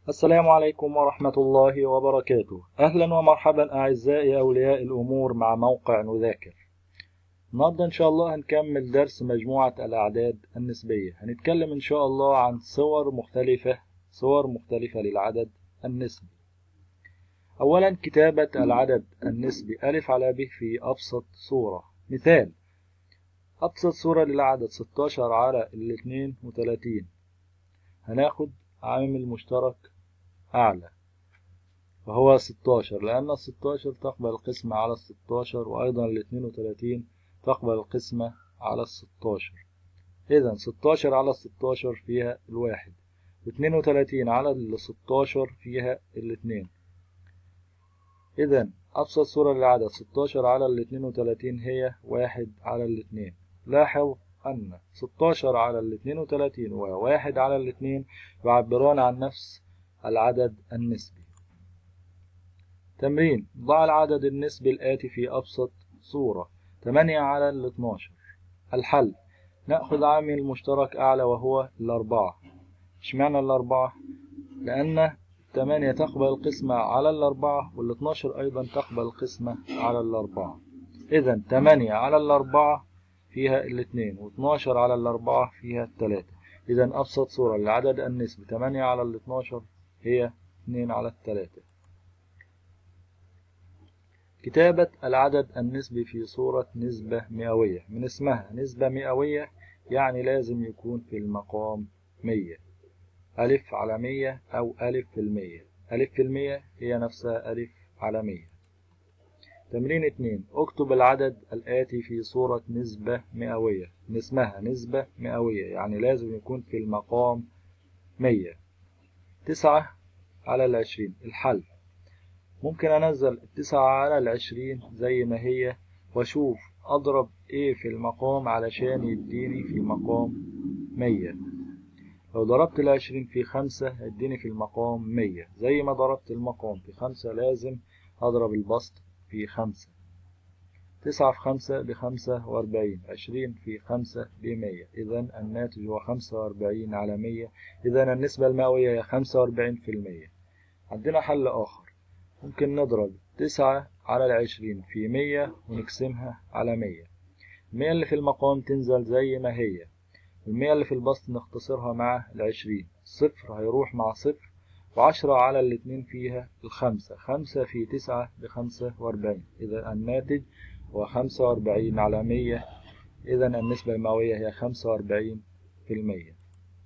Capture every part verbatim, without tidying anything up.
السلام عليكم ورحمة الله وبركاته. أهلا ومرحبا أعزائي أولياء الأمور مع موقع نذاكر. النهاردة إن شاء الله هنكمل درس مجموعة الأعداد النسبية. هنتكلم إن شاء الله عن صور مختلفة صور مختلفة للعدد النسبي. أولا كتابة العدد النسبي ألف على ب في أبسط صورة. مثال: أبسط صورة للعدد ستاشر على الاثنين وثلاثين. هناخد عامل مشترك أعلى وهو ستاشر، لأن الستاشر تقبل القسمة على الستاشر، وأيضا الاثنين وثلاثين تقبل القسمة على الستاشر. إذا ستاشر على الستاشر فيها الواحد، واثنين وثلاثين على الستاشر فيها الاثنين. إذا أبسط صورة للعدد ستاشر على الاثنين وثلاثين هي واحد على الاثنين. لاحظ أن ستاشر على الاثنين وثلاثين وواحد على الاثنين يعبران عن نفس العدد النسبي. تمرين: ضع العدد النسبي الآتي في أبسط صورة. ثمانية على الاثناشر. الحل: نأخذ عامل مشترك أعلى وهو الأربعة. اشمعنى الأربعة؟ لأن ثمانية تقبل القسمة على الأربعة، والاثناشر أيضا تقبل القسمة على الأربعة. إذا ثمانية على الأربعة فيها الاثنين، واثناشر على الأربعة فيها الثلاثة. إذا أبسط صورة للعدد النسبي ثمانية على الاثناشر هي اثنين على الثلاثة. كتابة العدد النسبي في صورة نسبة مئوية. من اسمها نسبة مئوية يعني لازم يكون في المقام مية، ألف على مية أو ألف في المية. ألف في المية هي نفسها ألف على مية. تمرين اتنين: اكتب العدد الآتي في صورة نسبة مئوية. من اسمها نسبة مئوية يعني لازم يكون في المقام مية. تسعة على العشرين. الحل: ممكن أنزل التسعة على العشرين زي ما هي وأشوف أضرب إيه في المقام علشان يديني في المقام مية. لو ضربت العشرين في خمسة يديني في المقام مية. زي ما ضربت المقام في خمسة لازم أضرب البسط في خمسة. تسعة في خمسة بخمسة وأربعين. عشرين في خمسة بمية. إذا الناتج هو خمسة وأربعين على مية. إذا النسبة المئوية هي خمسة وأربعين في المية. عندنا حل آخر: ممكن نضرب تسعة على العشرين في مية ونقسمها على مية. المية اللي في المقام تنزل زي ما هي، المية اللي في البسط نختصرها مع العشرين. صفر هيروح مع صفر، وعشرة على الاتنين فيها الخمسة. خمسة في تسعة بخمسة وأربعين. إذا الناتج هو خمسة وأربعين على مية. إذا النسبة المئوية هي خمسة وأربعين في المية.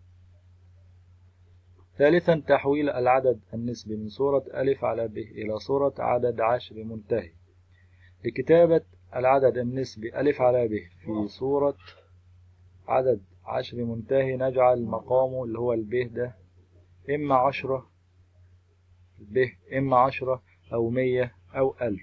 ثالثا تحويل العدد النسبي من صورة ألف على ب إلى صورة عدد عشر منتهي. لكتابة العدد النسبي ألف على ب في صورة عدد عشر منتهي نجعل مقامه اللي هو الب ده إما عشرة ب إما عشرة أو مية أو ألف.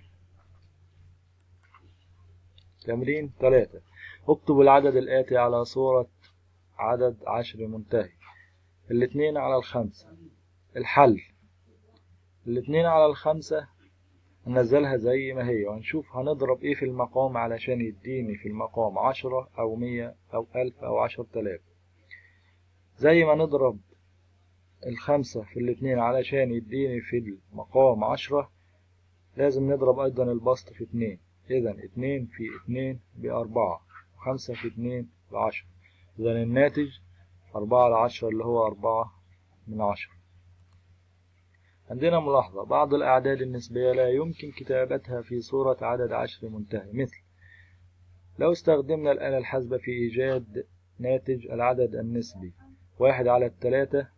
تمرين ثلاثة: اكتب العدد الآتي على صورة عدد عشر منتهي. الاثنين على الخمسة. الحل: الاثنين على الخمسة ننزلها زي ما هي وهنشوف هنضرب ايه في المقام علشان يديني في المقام عشرة او مية او الف او عشر تلاف. زي ما نضرب الخمسة في الاتنين علشان يديني في المقام عشرة، لازم نضرب ايضا البسط في اتنين. اذا اتنين في اتنين باربعة، وخمسة في اتنين بعشرة. اذا الناتج اربعة على عشرة اللي هو اربعة من عشرة. عندنا ملاحظة: بعض الأعداد النسبية لا يمكن كتابتها في صورة عدد عشر منتهي. مثل لو استخدمنا الآلة الحاسبة في إيجاد ناتج العدد النسبي واحد على الثلاثة،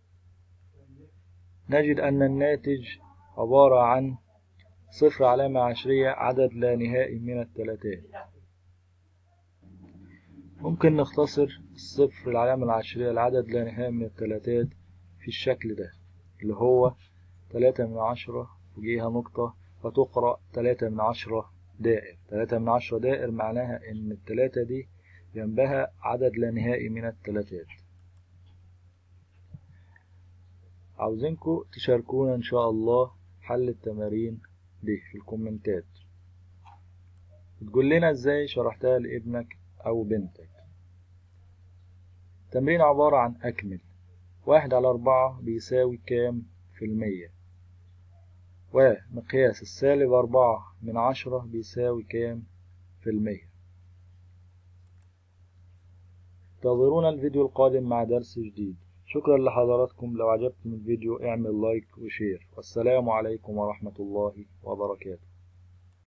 نجد أن الناتج عبارة عن صفر علامة عشرية عدد لا نهائي من الثلاثات. ممكن نختصر الصفر العلامة العشرية العدد لا نهائي من الثلاثات في الشكل ده اللي هو تلاتة من عشرة وجيها نقطة فتقرأ تلاتة من عشرة دائر. تلاتة من عشرة دائر معناها إن التلاتة دي جنبها عدد لا نهائي من التلاتات. عاوزينكم تشاركونا إن شاء الله حل التمارين دي في الكومنتات، تقول لنا إزاي شرحتها لابنك أو بنتك. تمرين عبارة عن أكمل. واحد على أربعة بيساوي كام في المية؟ ومقياس السالب أربعة من عشرة بيساوي كام في المية؟ انتظرونا الفيديو القادم مع درس جديد. شكرا لحضراتكم. لو عجبكم الفيديو اعمل لايك وشير، والسلام عليكم ورحمة الله وبركاته.